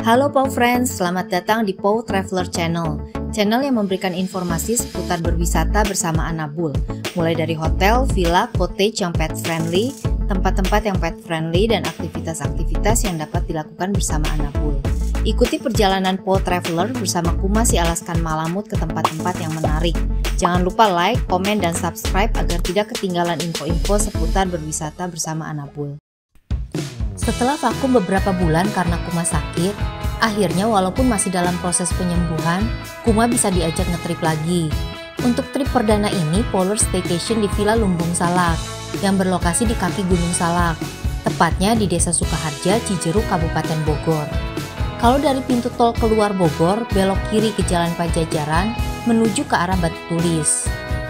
Halo Pau Friends, selamat datang di Pau Traveler Channel. Channel yang memberikan informasi seputar berwisata bersama Anabul, mulai dari hotel, villa, cottage yang pet friendly, tempat-tempat yang pet friendly, dan aktivitas-aktivitas yang dapat dilakukan bersama Anabul. Ikuti perjalanan Pau Traveler bersama Kuma si Alaskan Malamut ke tempat-tempat yang menarik. Jangan lupa like, komen, dan subscribe agar tidak ketinggalan info-info seputar berwisata bersama Anabul. Setelah vakum beberapa bulan karena Kuma sakit, akhirnya walaupun masih dalam proses penyembuhan, Kuma bisa diajak ngetrip lagi. Untuk trip perdana ini, Polar Staycation di Villa Lumbung Salak, yang berlokasi di kaki Gunung Salak, tepatnya di Desa Sukaharja, Cijeruk, Kabupaten Bogor. Kalau dari pintu tol keluar Bogor, belok kiri ke Jalan Pajajaran, menuju ke arah Batu Tulis.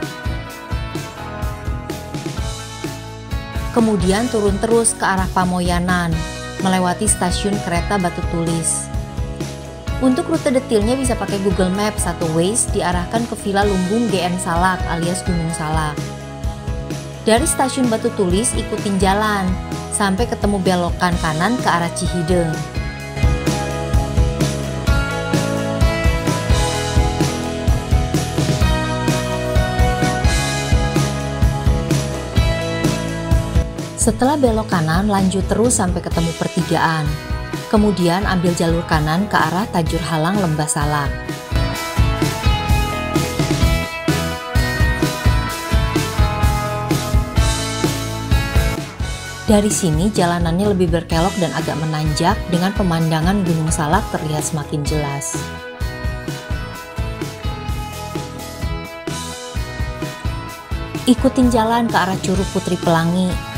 Kemudian turun terus ke arah Pamoyanan, melewati stasiun kereta Batu Tulis. Untuk rute detailnya bisa pakai Google Maps atau Waze, diarahkan ke Villa Lumbung GN Salak alias Gunung Salak. Dari stasiun Batu Tulis ikutin jalan, sampai ketemu belokan kanan ke arah Cihideng. Setelah belok kanan, lanjut terus sampai ketemu pertigaan. Kemudian ambil jalur kanan ke arah Tajur Halang Lembah Salak. Dari sini jalanannya lebih berkelok dan agak menanjak dengan pemandangan Gunung Salak terlihat semakin jelas. Ikutin jalan ke arah Curug Putri Pelangi.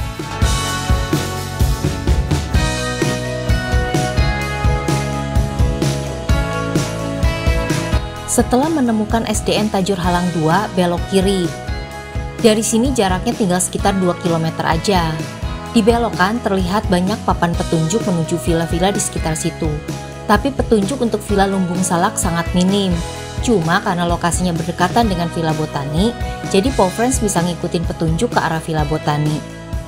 Setelah menemukan SDN Tajur Halang 2, belok kiri. Dari sini jaraknya tinggal sekitar 2 km aja. Di belokan terlihat banyak papan petunjuk menuju villa-villa di sekitar situ. Tapi petunjuk untuk Villa Lumbung Salak sangat minim. Cuma karena lokasinya berdekatan dengan Villa Botani, jadi Pau Friends bisa ngikutin petunjuk ke arah Villa Botani.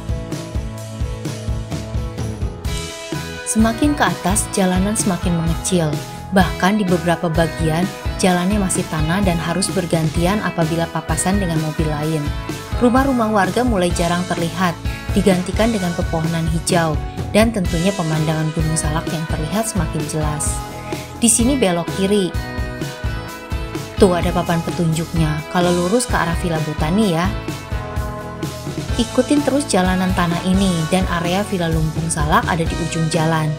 Semakin ke atas, jalanan semakin mengecil. Bahkan di beberapa bagian, jalannya masih tanah dan harus bergantian apabila papasan dengan mobil lain. Rumah-rumah warga mulai jarang terlihat, digantikan dengan pepohonan hijau, dan tentunya pemandangan Gunung Salak yang terlihat semakin jelas. Di sini belok kiri. Tuh ada papan petunjuknya, kalau lurus ke arah Villa Botani ya. Ikutin terus jalanan tanah ini, dan area Villa Lumbung Salak ada di ujung jalan.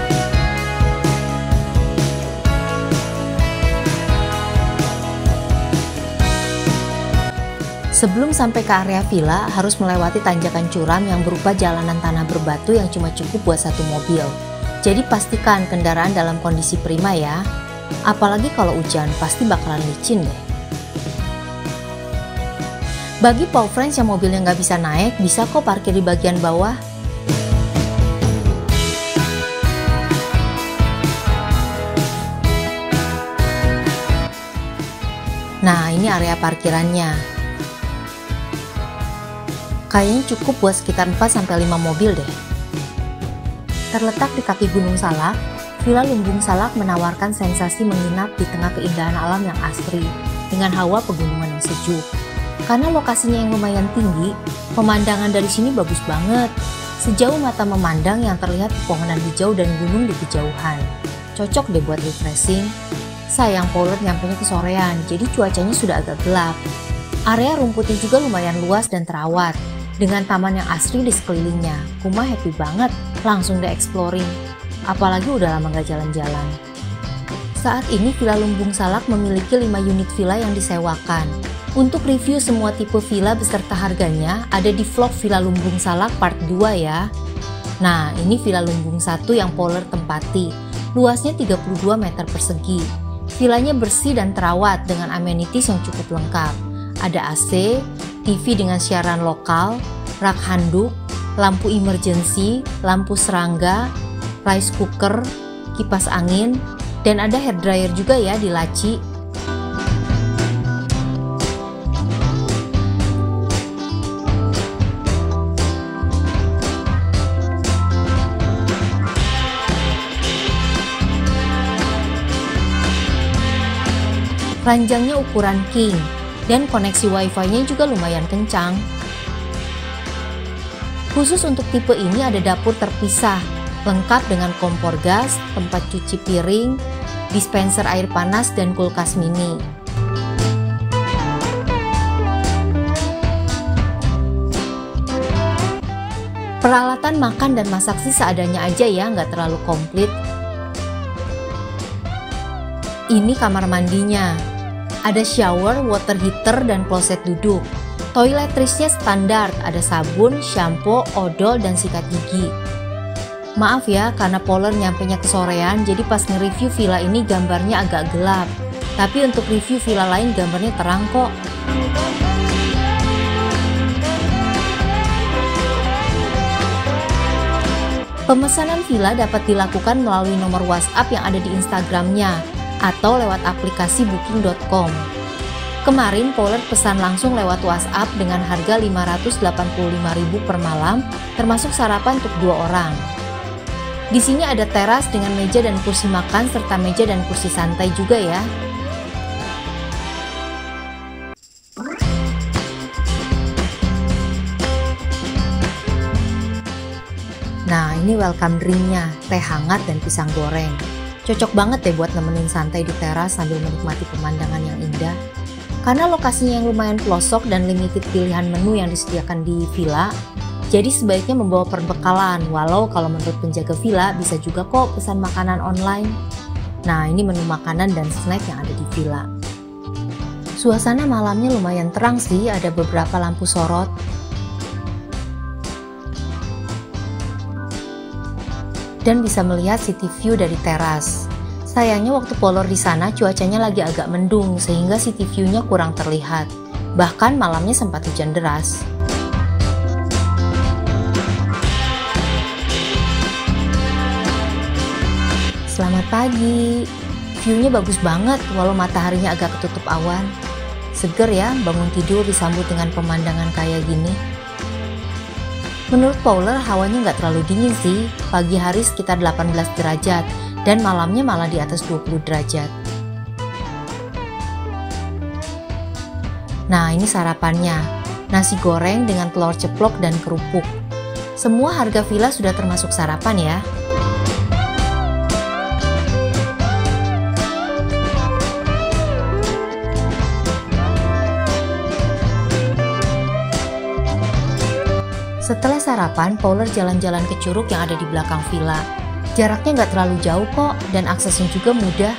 Sebelum sampai ke area villa, harus melewati tanjakan curam yang berupa jalanan tanah berbatu yang cuma cukup buat satu mobil. Jadi pastikan kendaraan dalam kondisi prima ya. Apalagi kalau hujan, pasti bakalan licin deh. Bagi Pau Friends yang mobilnya nggak bisa naik, bisa kok parkir di bagian bawah. Nah, ini area parkirannya. Kayaknya cukup buat sekitar 4-5 mobil deh. Terletak di kaki Gunung Salak, Villa Lumbung Salak menawarkan sensasi menginap di tengah keindahan alam yang asri dengan hawa pegunungan yang sejuk. Karena lokasinya yang lumayan tinggi, pemandangan dari sini bagus banget. Sejauh mata memandang yang terlihat pepohonan hijau dan gunung di kejauhan. Cocok deh buat refreshing. Sayang Polar nyampenya kesorean, jadi cuacanya sudah agak gelap. Area rumputnya juga lumayan luas dan terawat, dengan taman yang asri di sekelilingnya. Kuma happy banget, langsung deh exploring. Apalagi udah lama gak jalan-jalan. Saat ini Villa Lumbung Salak memiliki 5 unit villa yang disewakan. Untuk review semua tipe villa beserta harganya, ada di vlog Villa Lumbung Salak part 2 ya. Nah, ini Villa Lumbung 1 yang Polar tempati. Luasnya 32 meter persegi. Villanya bersih dan terawat dengan amenities yang cukup lengkap. Ada AC, TV dengan siaran lokal, rak handuk, lampu emergency, lampu serangga, rice cooker, kipas angin, dan ada hair dryer juga ya di laci. Ranjangnya ukuran king, dan koneksi wifi-nya juga lumayan kencang. Khusus untuk tipe ini ada dapur terpisah, lengkap dengan kompor gas, tempat cuci piring, dispenser air panas, dan kulkas mini. Peralatan makan dan masak sih seadanya aja ya, nggak terlalu komplit. Ini kamar mandinya. Ada shower, water heater, dan kloset duduk. Toiletrisnya standar, ada sabun, shampoo, odol, dan sikat gigi. Maaf ya, karena Polar nyampenya kesorean, jadi pas nge-review villa ini gambarnya agak gelap. Tapi untuk review villa lain gambarnya terang kok. Pemesanan villa dapat dilakukan melalui nomor WhatsApp yang ada di Instagramnya atau lewat aplikasi booking.com. Kemarin Polar pesan langsung lewat WhatsApp dengan harga 585.000 per malam, termasuk sarapan untuk 2 orang. Di sini ada teras dengan meja dan kursi makan serta meja dan kursi santai juga ya. Nah, ini welcome drinknya, teh hangat dan pisang goreng. Cocok banget deh buat nemenin santai di teras sambil menikmati pemandangan yang indah. Karena lokasinya yang lumayan pelosok dan limited pilihan menu yang disediakan di villa, jadi sebaiknya membawa perbekalan, walau kalau menurut penjaga villa bisa juga kok pesan makanan online. Nah, ini menu makanan dan snack yang ada di villa. Suasana malamnya lumayan terang sih, ada beberapa lampu sorot. Dan bisa melihat city view dari teras. Sayangnya waktu Polar di sana cuacanya lagi agak mendung sehingga city view-nya kurang terlihat. Bahkan malamnya sempat hujan deras. Selamat pagi. View-nya bagus banget walau mataharinya agak ketutup awan. Seger ya bangun tidur disambut dengan pemandangan kayak gini. Menurut Polar, hawanya nggak terlalu dingin sih, pagi hari sekitar 18 derajat, dan malamnya malah di atas 20 derajat. Nah, ini sarapannya, nasi goreng dengan telur ceplok dan kerupuk. Semua harga villa sudah termasuk sarapan ya. Setelah sarapan, Polar jalan-jalan ke curug yang ada di belakang villa. Jaraknya nggak terlalu jauh kok, dan aksesnya juga mudah.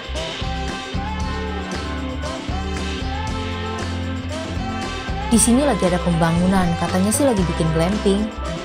Di sini lagi ada pembangunan, katanya sih lagi bikin glamping.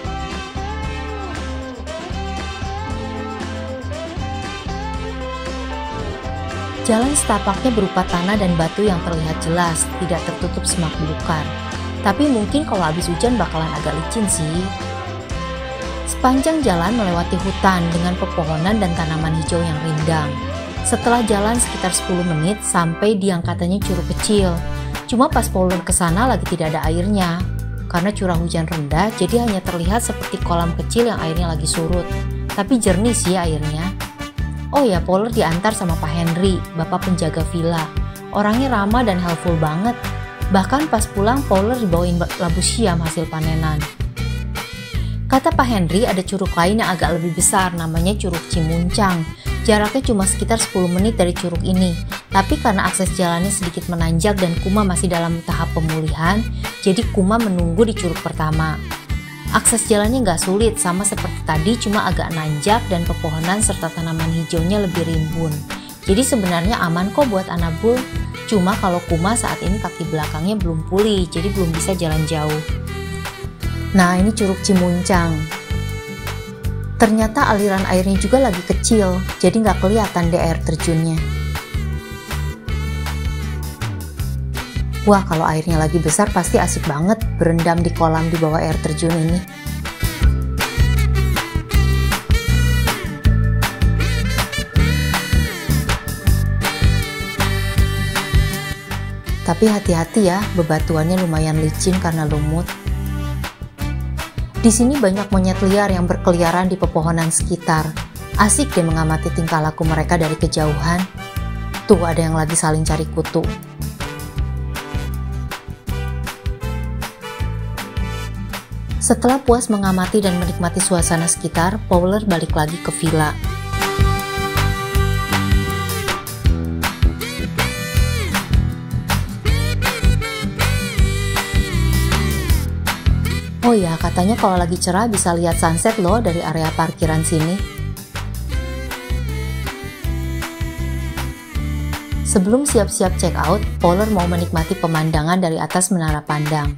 Jalan setapaknya berupa tanah dan batu yang terlihat jelas, tidak tertutup semak belukar. Tapi mungkin kalau habis hujan bakalan agak licin sih. Sepanjang jalan melewati hutan dengan pepohonan dan tanaman hijau yang rindang. Setelah jalan sekitar 10 menit sampai di yang katanya curug kecil. Cuma pas Polar kesana lagi tidak ada airnya. Karena curah hujan rendah jadi hanya terlihat seperti kolam kecil yang airnya lagi surut. Tapi jernih sih airnya. Oh ya, Polar diantar sama Pak Henry, bapak penjaga villa. Orangnya ramah dan helpful banget. Bahkan pas pulang Polar dibawain labu siam hasil panenan. Kata Pak Henry ada curug lain yang agak lebih besar namanya Curug Cimuncang. Jaraknya cuma sekitar 10 menit dari curug ini. Tapi karena akses jalannya sedikit menanjak dan Kuma masih dalam tahap pemulihan, jadi Kuma menunggu di curug pertama. Akses jalannya nggak sulit sama seperti tadi, cuma agak nanjak dan pepohonan serta tanaman hijaunya lebih rimbun. Jadi sebenarnya aman kok buat Anabul. Cuma kalau Kuma saat ini kaki belakangnya belum pulih, jadi belum bisa jalan jauh. Nah, ini Curug Cimuncang. Ternyata aliran airnya juga lagi kecil, jadi nggak kelihatan deh air terjunnya. Wah, kalau airnya lagi besar pasti asik banget berendam di kolam di bawah air terjun ini. Tapi hati-hati ya, bebatuannya lumayan licin karena lumut. Di sini banyak monyet liar yang berkeliaran di pepohonan sekitar. Asik deh mengamati tingkah laku mereka dari kejauhan. Tuh ada yang lagi saling cari kutu. Setelah puas mengamati dan menikmati suasana sekitar, Fowler balik lagi ke villa. Oh ya, katanya kalau lagi cerah bisa lihat sunset loh dari area parkiran sini. Sebelum siap-siap check out, Fowler mau menikmati pemandangan dari atas menara pandang.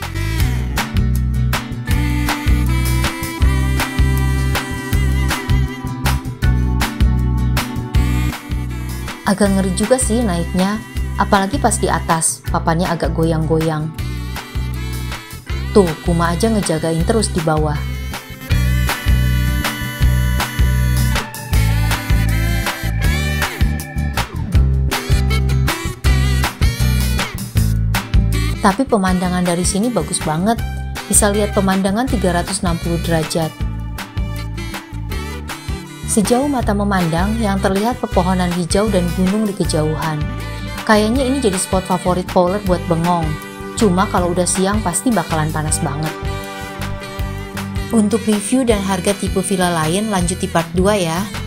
Agak ngeri juga sih naiknya, apalagi pas di atas, papannya agak goyang-goyang. Tuh, Kuma aja ngejagain terus di bawah. Tapi pemandangan dari sini bagus banget, bisa lihat pemandangan 360 derajat. Sejauh mata memandang, yang terlihat pepohonan hijau dan gunung di kejauhan. Kayaknya ini jadi spot favorit Fowler buat bengong. Cuma kalau udah siang pasti bakalan panas banget. Untuk review dan harga tipe villa lain lanjut di part 2 ya.